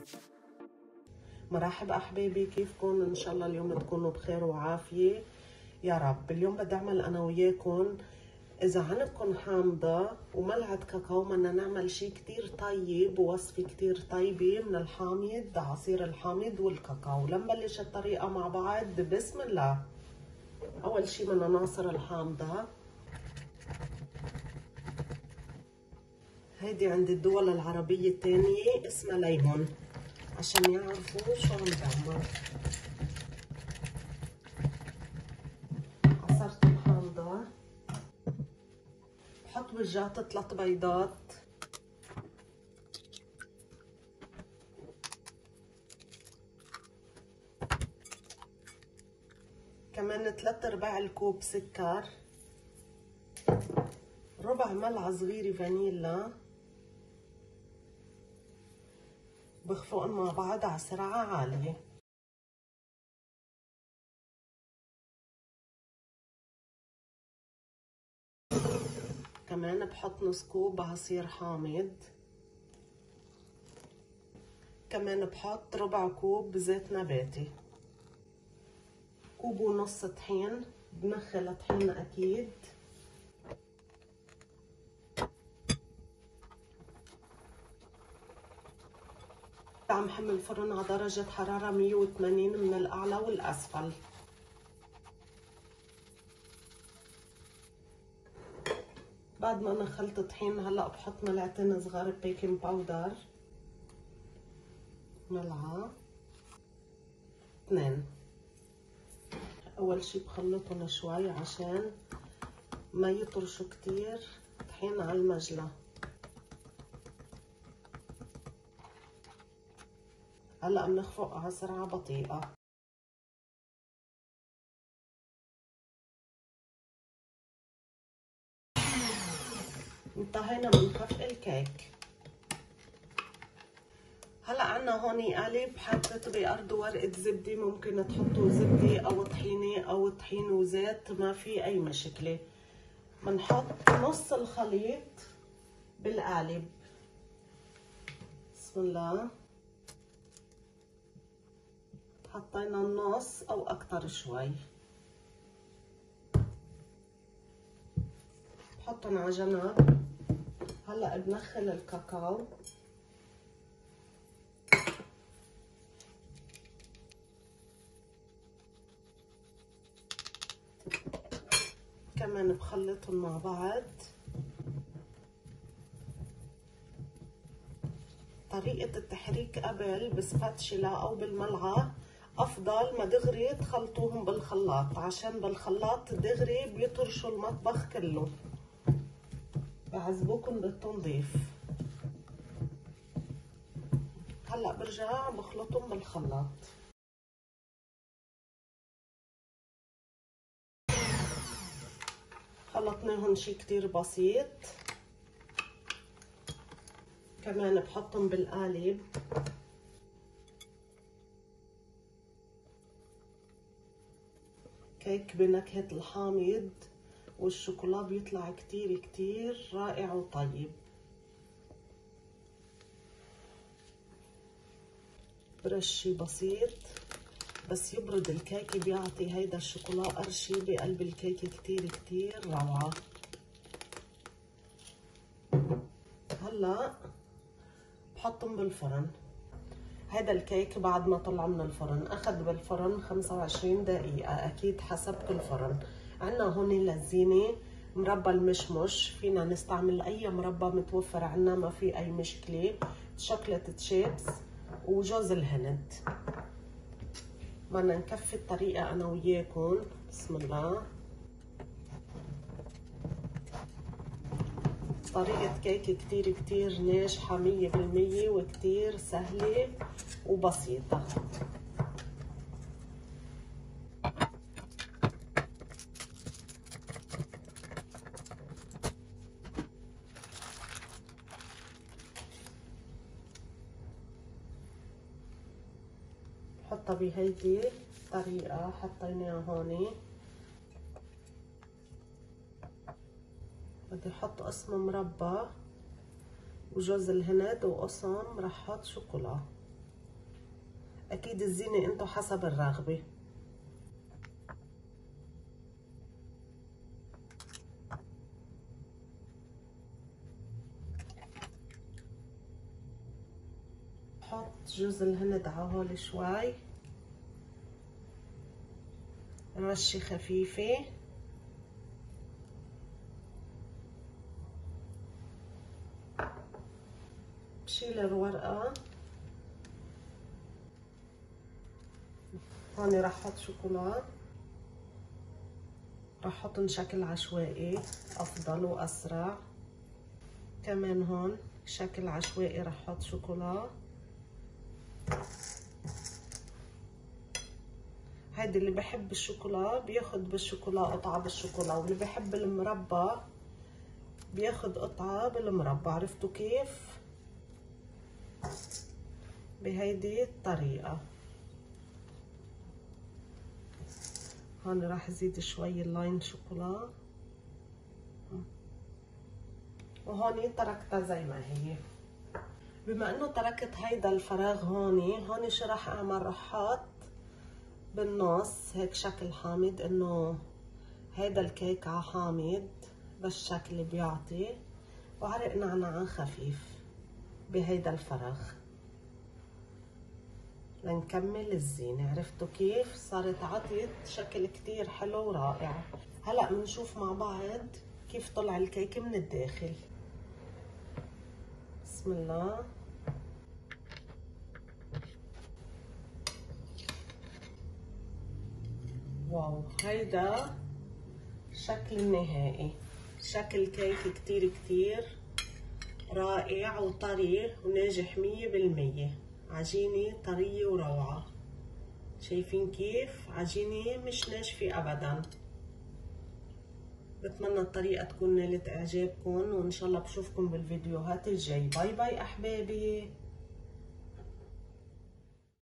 مرحبا احبابي، كيفكم؟ ان شاء الله اليوم تكونوا بخير وعافيه يا رب. اليوم بدي اعمل انا وياكم، اذا عنكم حامضه وملعقه كاكاو، بدنا نعمل شيء كتير طيب ووصفه كتير طيبه من الحامض، عصير الحامض والكاكاو. لنبلش الطريقه مع بعض. بسم الله. اول شيء بدنا نعصر الحامضه. هيدي عند الدول العربيه الثانيه اسمها ليمون، عشان يعرفوا شو عم بعمل. عصرت الحامضة، بحط وجات 3 بيضات، كمان 3/4 الكوب سكر، ربع ملعقة صغيرة فانيلا، بخفقن مع بعض على سرعة عالية. كمان بحط نص كوب عصير حامض، كمان بحط ربع كوب زيت نباتي، كوب ونص طحين، بنخل طحين اكيد، عم حمل الفرن على درجة حرارة 180 من الأعلى والأسفل. بعد ما نخلت طحين، هلا بحط ملعقتين صغار بيكنج باودر، ملعقة 2. أول شي بخلطهم شوي عشان ما يطرشوا كتير طحين على المجلة. هلا بنخفق على سرعة بطيئة. انتهينا من خفق الكيك. هلا عنا هون قالب حطيت بأرضه ورقة زبدة، ممكن تحطوا زبدة أو طحينة أو طحين وزيت، ما في أي مشكلة. بنحط نص الخليط بالقالب. بسم الله. حطينا النص أو أكتر شوي. بحطهم على جنب. هلا بنخل الكاكاو، كمان بخلطهم مع بعض. طريقة التحريك قبل بسباتشيلا أو بالملعقة أفضل ما دغري تخلطوهم بالخلاط، عشان بالخلاط دغري بيطرشوا المطبخ كله، بعذبوكم بالتنظيف. هلا برجع بخلطهم بالخلاط. خلطناهم شي كتير بسيط. كمان بحطهم بالقالب. كيك بنكهة الحامض والشوكولا بيطلع كتير كتير رائع وطيب. برشي بسيط بس يبرد الكيك، بيعطي هيدا الشوكولا قرشة بقلب الكيك كتير كتير روعة. هلا بحطهم بالفرن. هذا الكيك بعد ما طلع من الفرن اخذ بالفرن 25 دقيقة، اكيد حسب كل فرن. عنا هون للزينة مربى المشمش، فينا نستعمل اي مربى متوفر عنا، ما في اي مشكلة. شوكولاتة شيبس وجوز الهند. بدنا نكفي الطريقة انا وياكم. بسم الله. طريقة كيك كتير كتير ناجحة 100% وكتير سهلة وبسيطة. حطها بهيدي الطريقة، حطيناها هون. بدي احط قسم مربى وجوز الهند وقسم رح احط شوكولا. اكيد الزينة انتو حسب الرغبة. حط جوز الهند على هول شوي، رشة خفيفة، بشيل الورقة. هون راح احط شوكولا، راح احطن شكل عشوائي افضل واسرع. كمان هون شكل عشوائي راح احط شوكولا. هيدي اللي بحب الشوكولا بياخد بالشوكولا قطعة بالشوكولا، واللي بحب المربى بياخد قطعة بالمربى. عرفتوا كيف؟ بهيدي الطريقة. هون راح زيد شوي اللاين شوكولا، وهون تركتها زي ما هي. بما انه تركت هيدا الفراغ هون شو راح اعمل؟ راح احط بالنص هيك شكل حامض، انه هيدا الكيك ع حامض بالشكل اللي بيعطي، وعرق نعناع خفيف بهيدا الفراغ لنكمل الزينة. عرفتوا كيف؟ صارت عطيت شكل كتير حلو ورائع. هلأ بنشوف مع بعض كيف طلع الكيك من الداخل. بسم الله. واو، هيدا الشكل النهائي. شكل كيك كتير رائع وطري وناجح 100%. عجينة طرية وروعة. شايفين كيف؟ عجينة مش ناشفة أبدا. بتمنى الطريقة تكون نالت إعجابكم، وإن شاء الله بشوفكم بالفيديوهات الجاي. باي باي أحبابي.